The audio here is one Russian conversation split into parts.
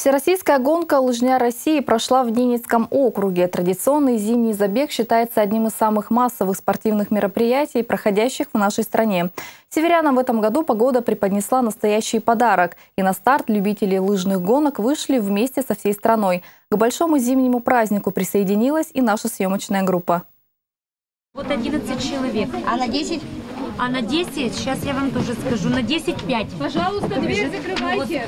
Всероссийская гонка «Лыжня России» прошла в Ненецком округе. Традиционный зимний забег считается одним из самых массовых спортивных мероприятий, проходящих в нашей стране. Северянам в этом году погода преподнесла настоящий подарок. И на старт любители лыжных гонок вышли вместе со всей страной. К большому зимнему празднику присоединилась и наша съемочная группа. Вот 11 человек. А на 10? А на 10, сейчас я вам тоже скажу, на 10 5. Пожалуйста, дверь закрывайте.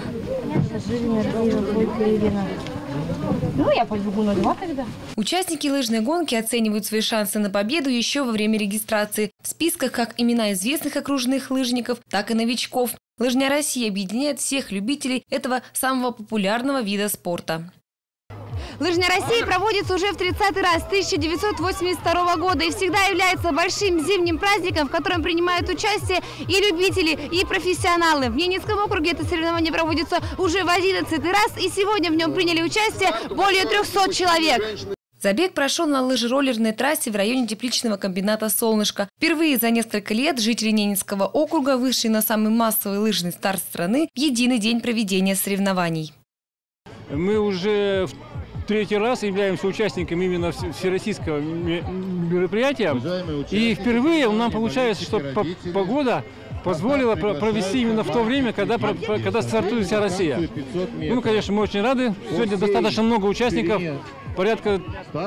Ну, я побегу на 2 тогда. Участники лыжной гонки оценивают свои шансы на победу еще во время регистрации. В списках как имена известных окружных лыжников, так и новичков. «Лыжня России» объединяет всех любителей этого самого популярного вида спорта. «Лыжня России» проводится уже в 30-й раз с 1982 года и всегда является большим зимним праздником, в котором принимают участие и любители, и профессионалы. В Ненецком округе это соревнование проводится уже в 11-й раз, и сегодня в нем приняли участие более 300 человек. Забег прошел на лыжероллерной трассе в районе тепличного комбината «Солнышко». Впервые за несколько лет жители Ненецкого округа вышли на самый массовый лыжный старт страны в единый день проведения соревнований. Мы уже в 3-й раз являемся участниками именно всероссийского мероприятия. И впервые нам получается, что погода позволила провести именно в то время, когда стартует вся Россия. Ну, конечно, мы очень рады. Сегодня достаточно много участников, порядка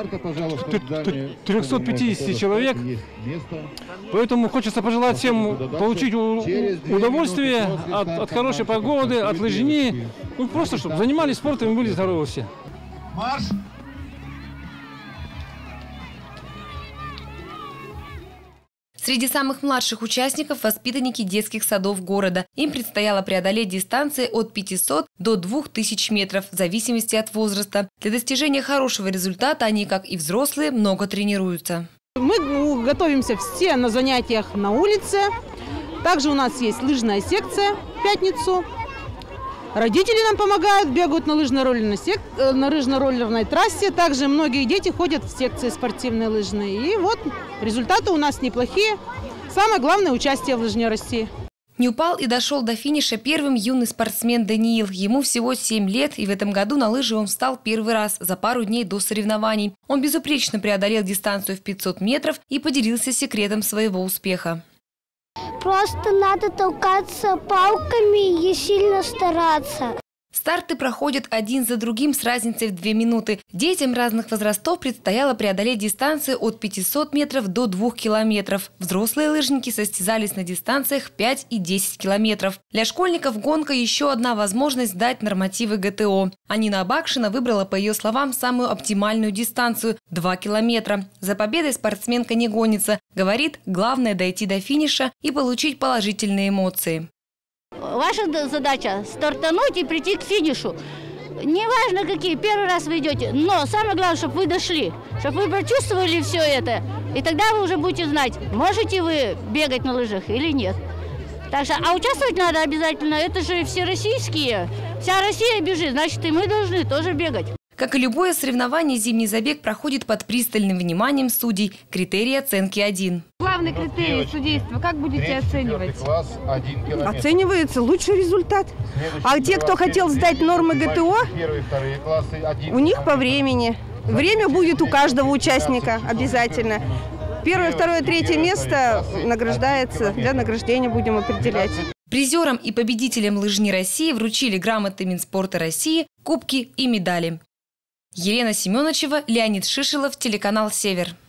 350 человек. Поэтому хочется пожелать всем получить удовольствие от хорошей погоды, от лыжни. Ну, просто, чтобы занимались спортом и были здоровы все. Марш! Среди самых младших участников – воспитанники детских садов города. Им предстояло преодолеть дистанции от 500 до 2000 метров в зависимости от возраста. Для достижения хорошего результата они, как и взрослые, много тренируются. Мы готовимся все на занятиях на улице. Также у нас есть лыжная секция в пятницу. Родители нам помогают, бегают на лыжно-роллерной трассе. Также многие дети ходят в секции спортивные лыжные. И вот результаты у нас неплохие. Самое главное – участие в «Лыжне России». Не упал и дошел до финиша первым юный спортсмен Даниил. Ему всего 7 лет, и в этом году на лыжи он встал первый раз за пару дней до соревнований. Он безупречно преодолел дистанцию в 500 метров и поделился секретом своего успеха. Просто надо толкаться палками и сильно стараться. Старты проходят один за другим с разницей в 2 минуты. Детям разных возрастов предстояло преодолеть дистанцию от 500 метров до 2 километров. Взрослые лыжники состязались на дистанциях 5 и 10 километров. Для школьников гонка – еще одна возможность сдать нормативы ГТО. Анина Абакшина выбрала, по ее словам, самую оптимальную дистанцию – 2 километра. За победой спортсменка не гонится. Говорит, главное – дойти до финиша и получить положительные эмоции. Ваша задача – стартануть и прийти к финишу. Неважно какие, первый раз вы идете, но самое главное, чтобы вы дошли, чтобы вы прочувствовали все это. И тогда вы уже будете знать, можете вы бегать на лыжах или нет. Так что, а участвовать надо обязательно, это же всероссийские. Вся Россия бежит, значит и мы должны тоже бегать. Как и любое соревнование, зимний забег проходит под пристальным вниманием судей. Критерий оценки 1. Главный критерий судейства, как будете оценивать? Оценивается лучший результат. А те, кто хотел сдать нормы ГТО, у них по времени. Время будет у каждого участника обязательно. 1-е, 2-е, 3-е место награждается, для награждения будем определять. Призерам и победителям «Лыжни России» вручили грамоты Минспорта России, кубки и медали. Елена Семеновичева, Леонид Шишилов, телеканал «Север».